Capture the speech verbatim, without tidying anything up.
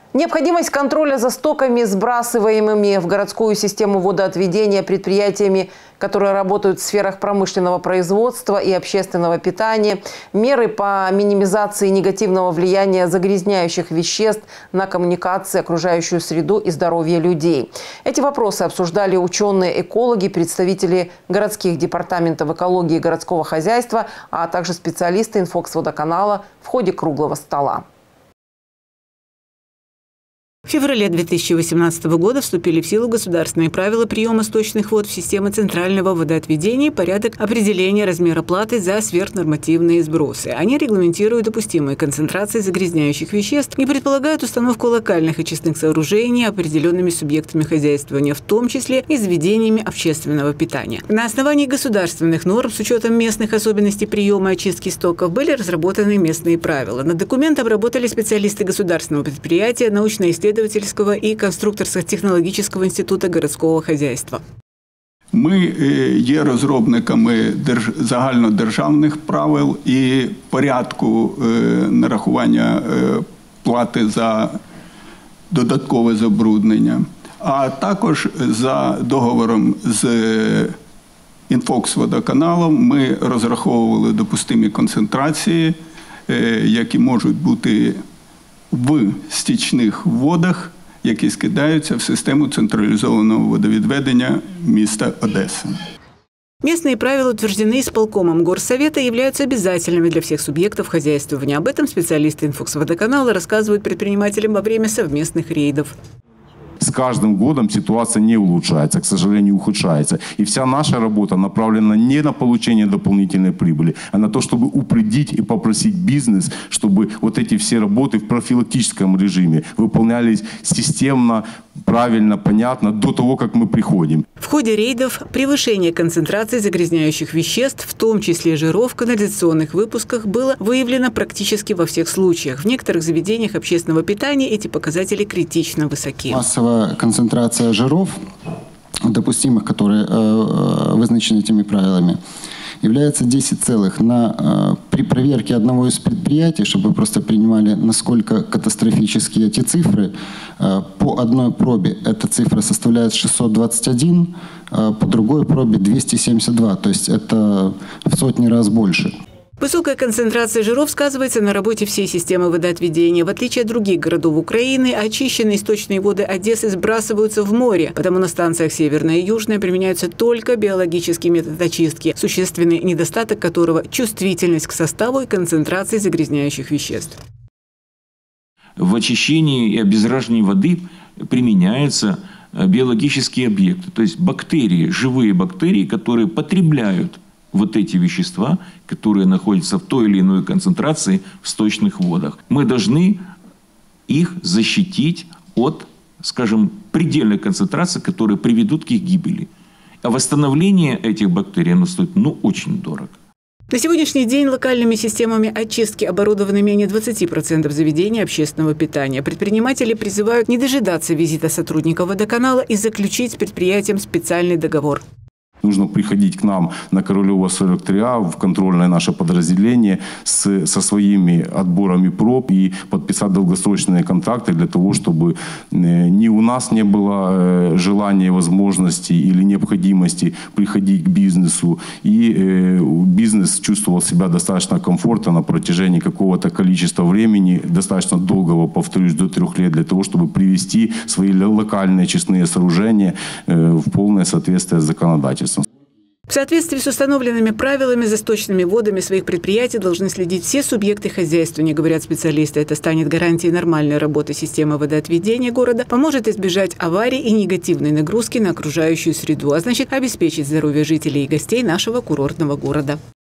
Необходимость контроля за стоками, сбрасываемыми в городскую систему водоотведения предприятиями, которые работают в сферах промышленного производства и общественного питания, меры по минимизации негативного влияния загрязняющих веществ на коммуникации, окружающую среду и здоровье людей. Эти вопросы обсуждали ученые-экологи, представители городских департаментов экологии и городского хозяйства, а также специалисты Инфокс-водоканала в ходе круглого стола. В феврале две тысячи восемнадцатого года вступили в силу государственные правила приема сточных вод в системы центрального водоотведения и порядок определения размера платы за сверхнормативные сбросы. Они регламентируют допустимые концентрации загрязняющих веществ и предполагают установку локальных очистных сооружений определенными субъектами хозяйствования, в том числе и заведениями общественного питания. На основании государственных норм с учетом местных особенностей приема и очистки стоков были разработаны местные правила. Над документом работали специалисты государственного предприятия, научно-исследовательского и конструкторсько-технологічного інституту городського хозяйства. Ми є розробниками загальнодержавних правил і порядку нарахування плати за додаткове забруднення, а також за договором з Інфокс-водоканалом ми розраховували допустимі концентрації, які можуть бути в стічних водах, які скидаються в систему централизованного водовідведення міста Одессы. Местные правила утверждены исполкомом горсовета и являются обязательными для всех субъектов хозяйствования. Об этом специалисты Инфокс-водоканала рассказывают предпринимателям во время совместных рейдов. С каждым годом ситуация не улучшается, к сожалению, ухудшается. И вся наша работа направлена не на получение дополнительной прибыли, а на то, чтобы упредить и попросить бизнес, чтобы вот эти все работы в профилактическом режиме выполнялись системно, правильно, понятно, до того, как мы приходим. В ходе рейдов превышение концентрации загрязняющих веществ, в том числе жиров, в канализационных выпусках, было выявлено практически во всех случаях. В некоторых заведениях общественного питания эти показатели критично высоки. Массовая концентрация жиров, допустимых, которые э, вызначены этими правилами, является десять целых. На, э, при проверке одного из предприятий, чтобы вы просто принимали, насколько катастрофические эти цифры, э, по одной пробе эта цифра составляет шестьсот двадцать один, э, по другой пробе двести семьдесят два, то есть это в сотни раз больше. Высокая концентрация жиров сказывается на работе всей системы водоотведения. В отличие от других городов Украины, очищенные источные воды Одессы сбрасываются в море, потому на станциях Северная и Южная применяются только биологический метод очистки, существенный недостаток которого – чувствительность к составу и концентрации загрязняющих веществ. В очищении и обеззараживании воды применяются биологические объекты, то есть бактерии, живые бактерии, которые потребляют вот эти вещества, которые находятся в той или иной концентрации в сточных водах. Мы должны их защитить от, скажем, предельной концентрации, которые приведут к их гибели. А восстановление этих бактерий, оно стоит, ну, очень дорого. На сегодняшний день локальными системами очистки оборудованы менее двадцати процентов заведений общественного питания. Предприниматели призывают не дожидаться визита сотрудников водоканала и заключить с предприятием специальный договор. Нужно приходить к нам на Королева сорок три А в контрольное наше подразделение с, со своими отборами проб и подписать долгосрочные контракты для того, чтобы ни у нас не было желания, возможности или необходимости приходить к бизнесу, и бизнес чувствовал себя достаточно комфортно на протяжении какого-то количества времени, достаточно долгого, повторюсь, до трех лет, для того, чтобы привести свои локальные очистные сооружения в полное соответствие с законодательством. В соответствии с установленными правилами за сточными водами своих предприятий должны следить все субъекты хозяйствования, говорят специалисты. Это станет гарантией нормальной работы системы водоотведения города, поможет избежать аварий и негативной нагрузки на окружающую среду, а значит обеспечить здоровье жителей и гостей нашего курортного города.